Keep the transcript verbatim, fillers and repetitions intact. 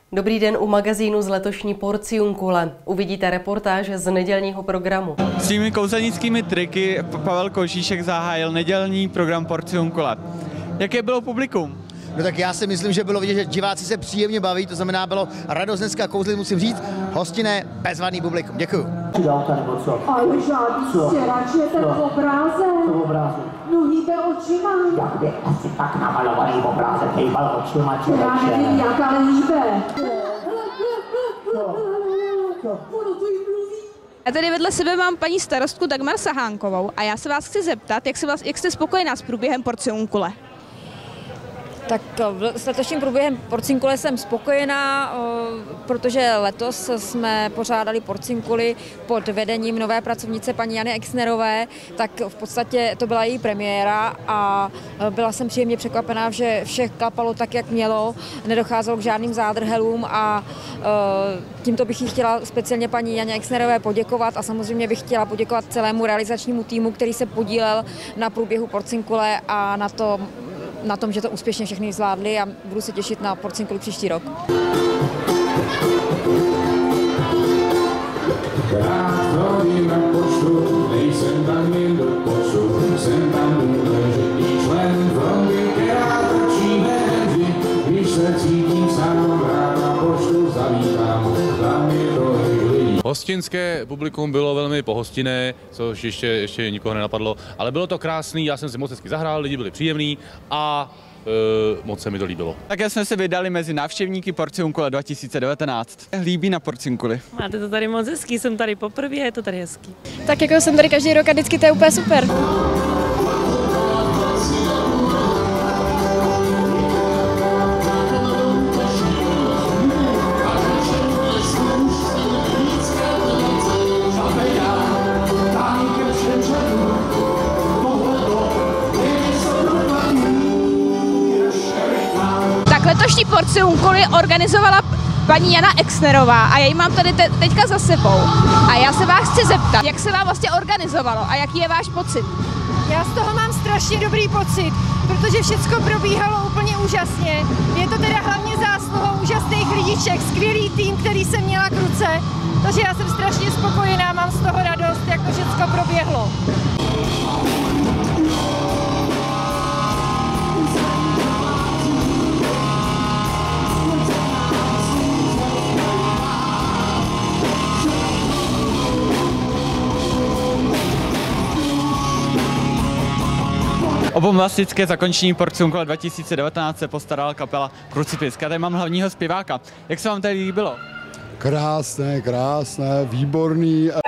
Dobrý den u magazínu z letošní Porciunkule. Uvidíte reportáže z nedělního programu. S těmi kouzelnickými triky Pavel Kožíšek zahájil nedělní program Porciunkule. Jaké bylo publikum? No tak já si myslím, že bylo vidět, že diváci se příjemně baví, to znamená, bylo radost dneska kouzlit, musím říct, hostinné, bezvadný publikum. Děkuju. Ale žádný stěrač je ten obrázek. No hýbe očima. Jak by asi tak namalovaný obrázek hýbal očima člověče. Já nevím jak, ale hýbe. Já tady vedle sebe mám paní starostku Dagmar Sahánkovou a já se vás chci zeptat, jak, se vás, jak jste spokojená s průběhem Porciunkule? Tak s letošním průběhem Porciunkule jsem spokojená, protože letos jsme pořádali Porciunkuli pod vedením nové pracovnice paní Jany Exnerové, tak v podstatě to byla její premiéra a byla jsem příjemně překvapená, že vše klapalo tak, jak mělo, nedocházelo k žádným zádrhelům a tímto bych jí chtěla speciálně paní Janě Exnerové poděkovat a samozřejmě bych chtěla poděkovat celému realizačnímu týmu, který se podílel na průběhu Porciunkule a na to, na tom, že to úspěšně všechny zvládli a budu se těšit na Porciunkuli příští rok. Hostinské publikum bylo velmi pohostinné, což ještě, ještě nikoho nenapadlo, ale bylo to krásný, já jsem si moc hezky zahrál, lidi byli příjemní a e, moc se mi to líbilo. Také jsme se vydali mezi návštěvníky Porciunkule dva tisíce devatenáct. Líbí na Porciunkuli? Máte to tady moc hezký, jsem tady poprvé, je to tady hezký. Tak jako jsem tady každý rok a vždycky to je úplně super. Letošní Porciunkuli organizovala paní Jana Exnerová a já ji mám tady te teďka za sebou. A já se vás chci zeptat, jak se vám vlastně organizovalo a jaký je váš pocit? Já z toho mám strašně dobrý pocit, protože všechno probíhalo úplně úžasně. Je to teda hlavně zásluhou úžasných lidiček, skvělý tým, který jsem měla k ruce. Takže já jsem strašně spokojená, mám z toho radost, jak to všechno proběhlo. O bombastické zakončení Porciunkule dva tisíce devatenáct se postarala kapela Krucifix. Tady mám hlavního zpěváka. Jak se vám tady líbilo? Krásné, krásné, výborný.